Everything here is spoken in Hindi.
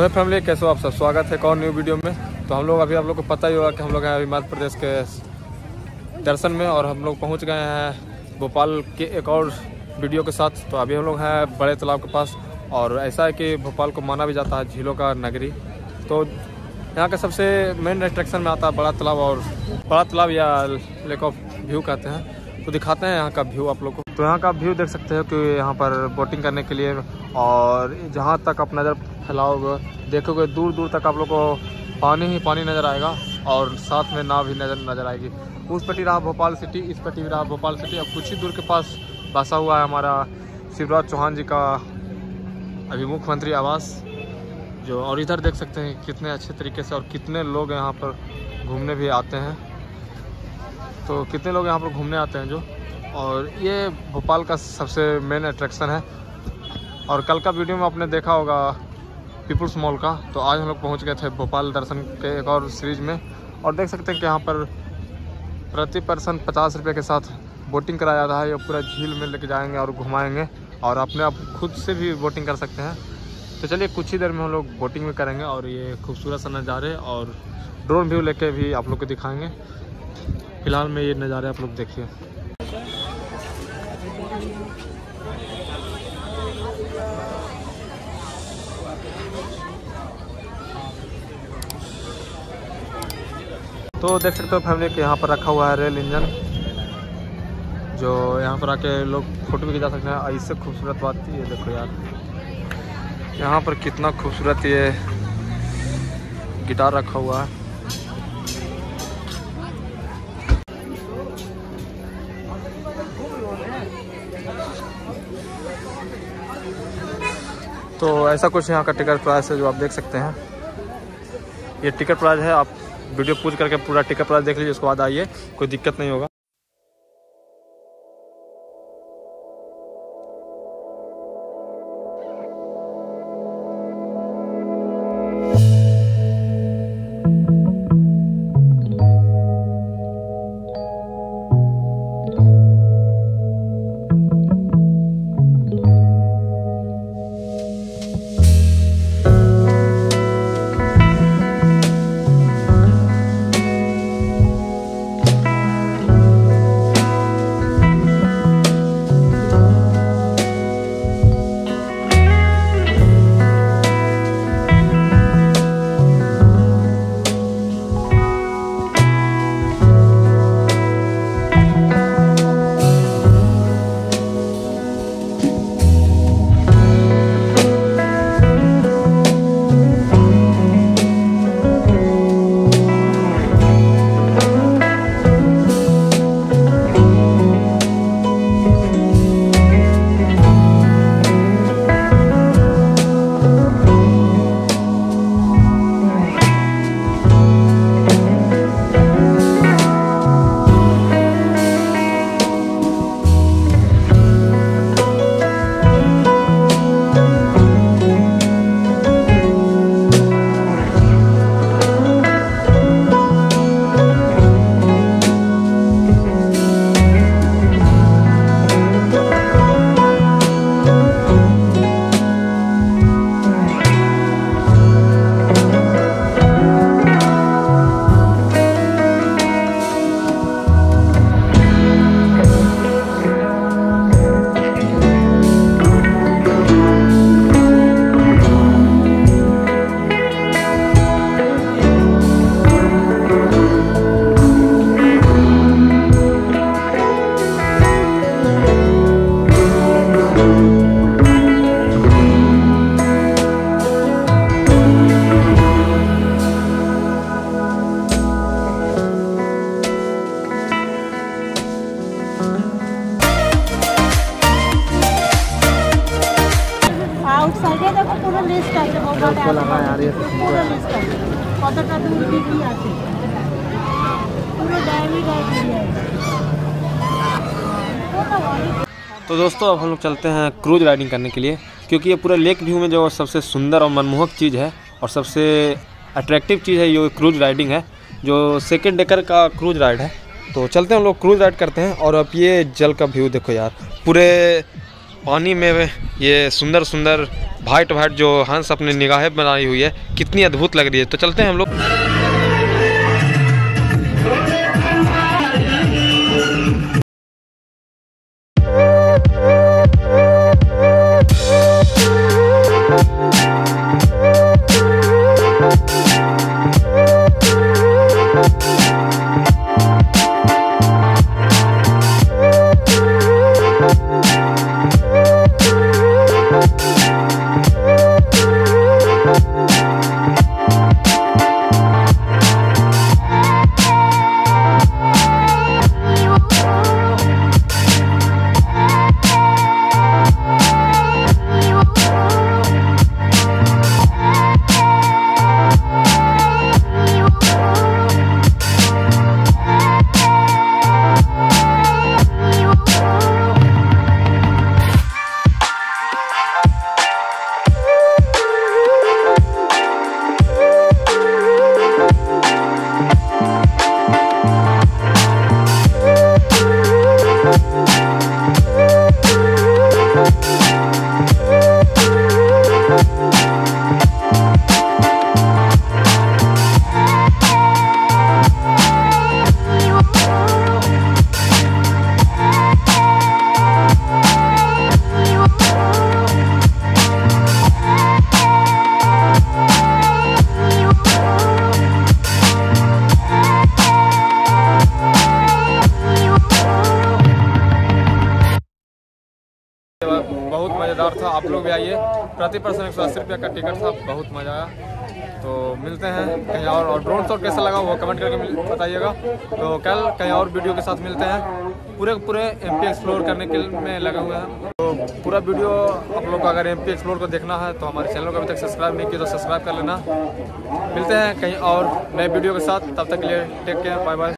तो फैमिली, कैसे हो आप सब? स्वागत है एक और न्यू वीडियो में। तो हम लोग अभी आप लोग को पता ही होगा कि हम लोग हैं हिमाचल प्रदेश के दर्शन में, और हम लोग पहुंच गए हैं भोपाल के एक और वीडियो के साथ। तो अभी हम लोग हैं बड़े तालाब के पास, और ऐसा है कि भोपाल को माना भी जाता है झीलों का नगरी। तो यहाँ का सबसे मेन अट्रैक्शन में आता है बड़ा तालाब, और बड़ा तालाब या लेक ऑफ व्यू कहते हैं। तो दिखाते हैं यहाँ का व्यू आप लोग को। तो यहाँ का व्यू देख सकते हो कि यहाँ पर बोटिंग करने के लिए, और जहाँ तक आप नज़र फैलाओगे देखोगे दूर दूर तक आप लोग को पानी ही पानी नज़र आएगा, और साथ में नाव भी नज़र आएगी। उस पट्टी रहा भोपाल सिटी, इस पट्टी भी रहा भोपाल सिटी। अब कुछ ही दूर के पास बसा हुआ है हमारा शिवराज चौहान जी का अभी मुख्यमंत्री आवास जो, और इधर देख सकते हैं कितने अच्छे तरीके से, और कितने लोग यहाँ पर घूमने भी आते हैं। तो कितने लोग यहाँ पर घूमने आते हैं जो, और ये भोपाल का सबसे मेन अट्रैक्शन है। और कल का वीडियो में आपने देखा होगा पीपुल्स मॉल का। तो आज हम लोग पहुँच गए थे भोपाल दर्शन के एक और सीरीज में, और देख सकते हैं कि यहाँ पर प्रति पर्सन 50 रुपये के साथ बोटिंग कराया जाता है। ये पूरा झील में लेके जाएंगे और घुमाएंगे, और अपने आप खुद से भी बोटिंग कर सकते हैं। तो चलिए कुछ ही देर में हम लोग बोटिंग में करेंगे, और ये खूबसूरत सा नज़ारे और ड्रोन व्यू लेके भी आप लोग को दिखाएंगे। फिलहाल में ये नज़ारे आप लोग देखिए। तो देख सकते हो फैमिली कि यहाँ पर रखा हुआ है रेल इंजन, जो यहाँ पर आके लोग फोटो भी खिंचा सकते हैं। इससे खूबसूरत बात ये देखो यार, यहाँ पर कितना खूबसूरत ये गिटार रखा हुआ है। तो ऐसा कुछ यहाँ का टिकट प्राइस है जो आप देख सकते हैं। ये टिकट प्राइस है, आप वीडियो पूछ करके पूरा टिकट प्राइस देख लीजिए, उसके बाद आइए, कोई दिक्कत नहीं होगा। तो दोस्तों अब हम लोग चलते हैं क्रूज राइडिंग करने के लिए, क्योंकि ये पूरा लेक व्यू में जो सबसे सुंदर और मनमोहक चीज़ है और सबसे अट्रैक्टिव चीज़ है ये क्रूज राइडिंग है, जो सेकंड डेकर का क्रूज राइड है। तो चलते हैं हम लोग क्रूज राइड करते हैं। और अब ये जल का व्यू देखो यार, पूरे पानी में ये सुंदर सुंदर वाइट वाइट जो हंस अपनी निगाहें बनाई हुई है, कितनी अद्भुत लग रही है। तो चलते हैं हम लोग। बहुत मज़ेदार था, आप लोग भी आइए। प्रति पर्सन 180 रुपये का टिकट था, बहुत मज़ा आया। तो मिलते हैं कहीं और ड्रोन शॉट कैसा लगा वो कमेंट करके बताइएगा। तो कल कहीं और वीडियो के साथ मिलते हैं। पूरे एमपी एक्सप्लोर करने के में लगे हुए हैं। तो पूरा वीडियो आप लोग को अगर एमपी एक्सप्लोर को देखना है तो हमारे चैनल को अभी तक सब्सक्राइब नहीं किया तो सब्सक्राइब कर लेना। मिलते हैं कहीं और नए वीडियो के साथ, तब तक के लिए टेक केयर, बाय बाय।